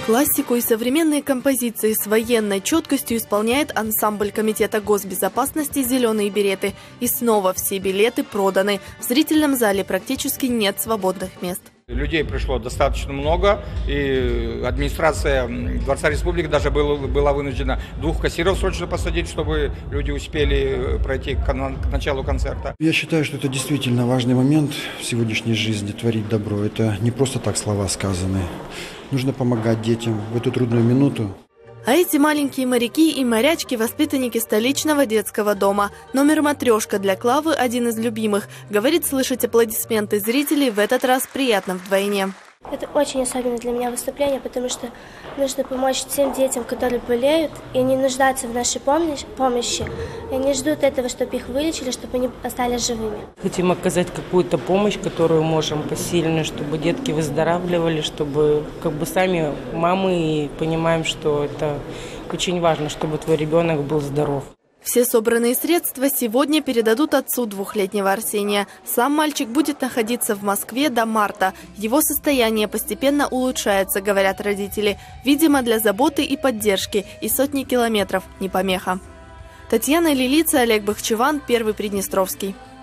Классику и современные композиции с военной четкостью исполняет ансамбль Комитета госбезопасности «Зеленые береты». И снова все билеты проданы. В зрительном зале практически нет свободных мест. Людей пришло достаточно много, и администрация Дворца Республики даже была вынуждена 2 кассиров срочно посадить, чтобы люди успели пройти к началу концерта. Я считаю, что это действительно важный момент в сегодняшней жизни, творить добро. Это не просто так слова сказаны. Нужно помогать детям в эту трудную минуту. А эти маленькие моряки и морячки – воспитанники столичного детского дома. Номер «Матрешка» для Клавы – один из любимых. Говорит, слышать аплодисменты зрителей в этот раз приятно вдвойне. Это очень особенное для меня выступление, потому что нужно помочь тем детям, которые болеют, и они нуждаются в нашей помощи. И они ждут этого, чтобы их вылечили, чтобы они остались живыми. Хотим оказать какую-то помощь, которую можем посильную, чтобы детки выздоравливали, чтобы сами мамы и понимаем, что это очень важно, чтобы твой ребенок был здоров. Все собранные средства сегодня передадут отцу 2-летнего Арсения. Сам мальчик будет находиться в Москве до марта. Его состояние постепенно улучшается, говорят родители. Видимо, для заботы и поддержки. И сотни километров не помеха. Татьяна Лилица, Олег Бахчеван, Первый Приднестровский.